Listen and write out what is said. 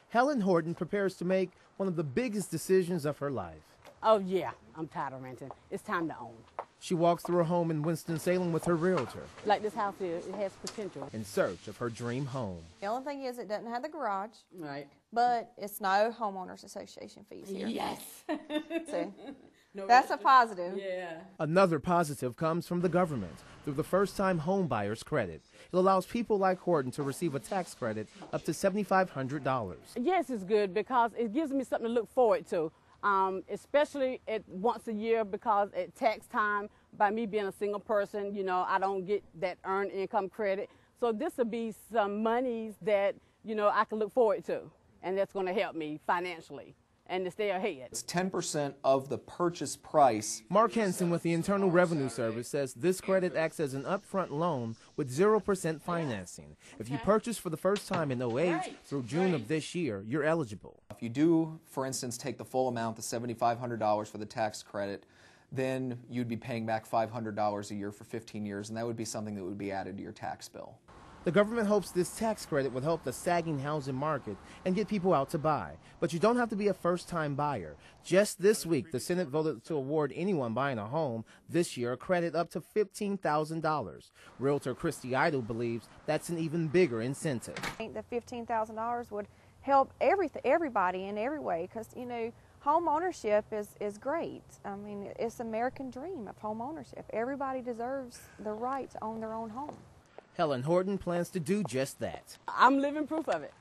Helen Horton prepares to make one of the biggest decisions of her life. Oh yeah, I'm tired of renting. It's time to own. She walks through a home in Winston-Salem with her realtor. Like this house here, it has potential. In search of her dream home. The only thing is it doesn't have the garage. Right. But it's no homeowners association fees here. Yes. So that's a positive. Yeah. Another positive comes from the government through the first-time home buyers credit. It allows people like Horton to receive a tax credit up to $7,500. Yes, it's good because it gives me something to look forward to. Especially at once a year, because at tax time, by me being a single person, you know, I don't get that earned income credit. So this will be some monies that, you know, I can look forward to, and that's going to help me financially and to stay ahead. It's 10% of the purchase price. Mark Henson with the Internal Revenue Service says this credit acts as an upfront loan with 0% financing. If you purchase for the first time in 08 through June of this year, you're eligible. If you do, for instance, take the full amount, the $7,500 for the tax credit, then you'd be paying back $500 a year for 15 years, and that would be something that would be added to your tax bill. The government hopes this tax credit will help the sagging housing market and get people out to buy. But you don't have to be a first-time buyer. Just this week, the Senate voted to award anyone buying a home this year a credit up to $15,000. Realtor Christy Idle believes that's an even bigger incentive. I think the $15,000 would help everybody in every way, because, you know, home ownership is great. I mean, it's the American dream of home ownership. Everybody deserves the right to own their own home. Helen Horton plans to do just that. I'm living proof of it.